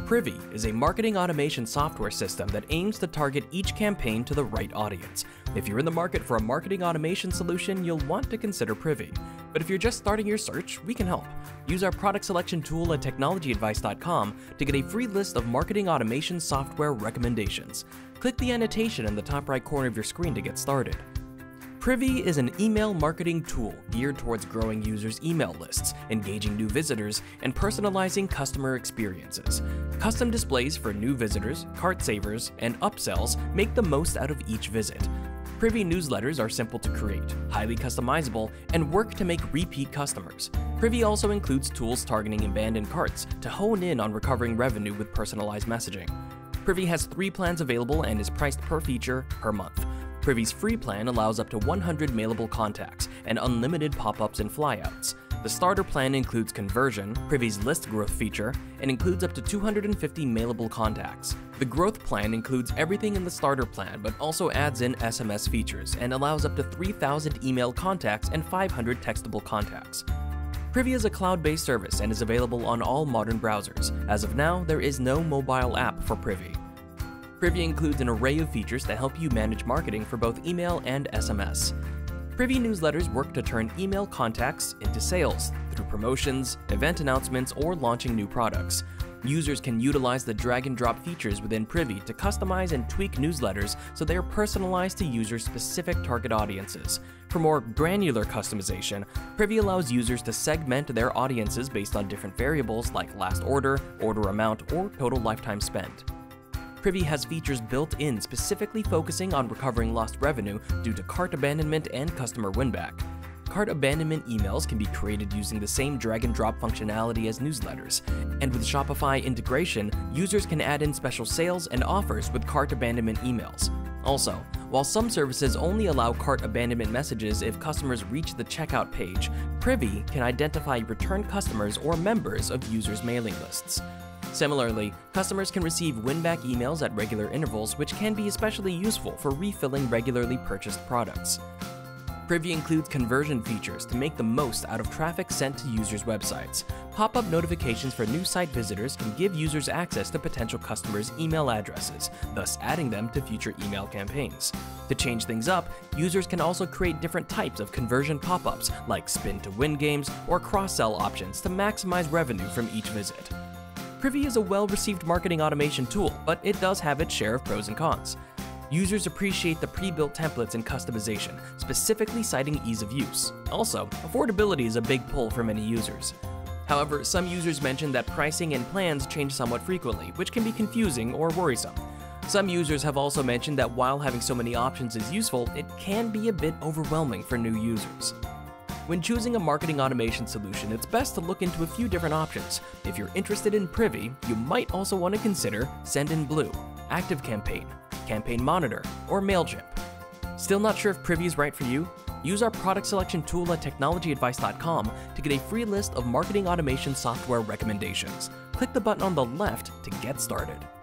Privy is a marketing automation software system that aims to target each campaign to the right audience. If you're in the market for a marketing automation solution, you'll want to consider Privy. But if you're just starting your search, we can help. Use our product selection tool at TechnologyAdvice.com to get a free list of marketing automation software recommendations. Click the annotation in the top right corner of your screen to get started. Privy is an email marketing tool geared towards growing users' email lists, engaging new visitors, and personalizing customer experiences. Custom displays for new visitors, cart savers, and upsells make the most out of each visit. Privy newsletters are simple to create, highly customizable, and work to make repeat customers. Privy also includes tools targeting abandoned carts to hone in on recovering revenue with personalized messaging. Privy has 3 plans available and is priced per feature per month. Privy's free plan allows up to 100 mailable contacts and unlimited pop-ups and flyouts. The starter plan includes conversion, Privy's list growth feature, and includes up to 250 mailable contacts. The growth plan includes everything in the starter plan but also adds in SMS features and allows up to 3,000 email contacts and 500 textable contacts. Privy is a cloud-based service and is available on all modern browsers. As of now, there is no mobile app for Privy. Privy includes an array of features to help you manage marketing for both email and SMS. Privy newsletters work to turn email contacts into sales through promotions, event announcements, or launching new products. Users can utilize the drag-and-drop features within Privy to customize and tweak newsletters so they are personalized to users' specific target audiences. For more granular customization, Privy allows users to segment their audiences based on different variables like last order, order amount, or total lifetime spend. Privy has features built in specifically focusing on recovering lost revenue due to cart abandonment and customer winback. Cart abandonment emails can be created using the same drag-and-drop functionality as newsletters, and with Shopify integration, users can add in special sales and offers with cart abandonment emails. Also, while some services only allow cart abandonment messages if customers reach the checkout page, Privy can identify return customers or members of users' mailing lists. Similarly, customers can receive win-back emails at regular intervals, which can be especially useful for refilling regularly purchased products. Privy includes conversion features to make the most out of traffic sent to users' websites. Pop-up notifications for new site visitors can give users access to potential customers' email addresses, thus adding them to future email campaigns. To change things up, users can also create different types of conversion pop-ups, like spin-to-win games or cross-sell options to maximize revenue from each visit. Privy is a well-received marketing automation tool, but it does have its share of pros and cons. Users appreciate the pre-built templates and customization, specifically citing ease of use. Also, affordability is a big pull for many users. However, some users mention that pricing and plans change somewhat frequently, which can be confusing or worrisome. Some users have also mentioned that while having so many options is useful, it can be a bit overwhelming for new users. When choosing a marketing automation solution, it's best to look into a few different options. If you're interested in Privy, you might also want to consider Sendinblue, ActiveCampaign, Campaign Monitor, or MailChimp. Still not sure if Privy is right for you? Use our product selection tool at TechnologyAdvice.com to get a free list of marketing automation software recommendations. Click the button on the left to get started.